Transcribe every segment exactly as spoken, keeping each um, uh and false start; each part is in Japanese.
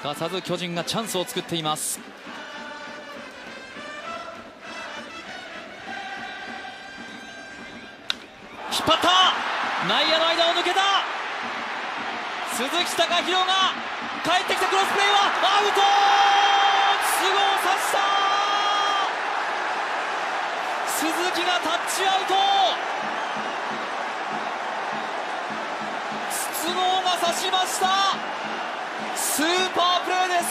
かさず巨人がチャンスを作っています。引っ張った、内野の間を抜けた。鈴木貴弘が帰ってきた。クロスプレーはアウト。筒香を刺した。鈴木がタッチアウト。筒香が刺しました。スーパープレーです。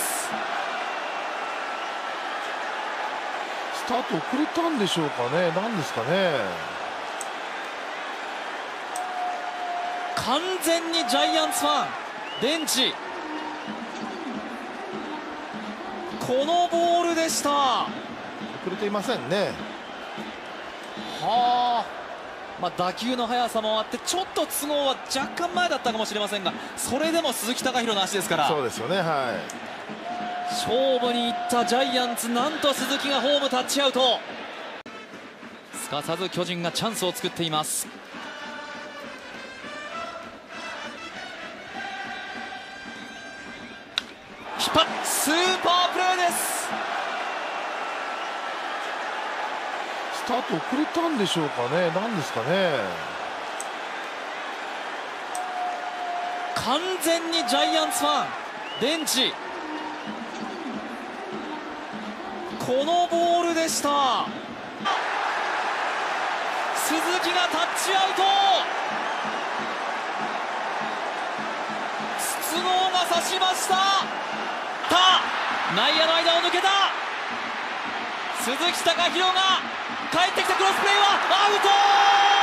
スタート遅れたんでしょうかね。何ですかね。 完全にジャイアンツファンベンチ、このボールでした。 遅れていませんね。 はあ、まあ、打球の速さもあってちょっと都合は若干前だったかもしれませんが、それでも鈴木貴弘の足ですから。 そうですよね。はい。 勝負にいったジャイアンツ、なんと鈴木がホームタッチアウト。すかさず巨人がチャンスを作っています。引っ張っスーパープレーです。 スタート遅れたんでしょうかね。何ですかね。 完全にジャイアンツファンベンチ、このボールでした。鈴木がタッチアウト。筒香が刺しました。内野の間を抜けた。鈴木貴弘が帰ってきた。クロスプレーはアウト。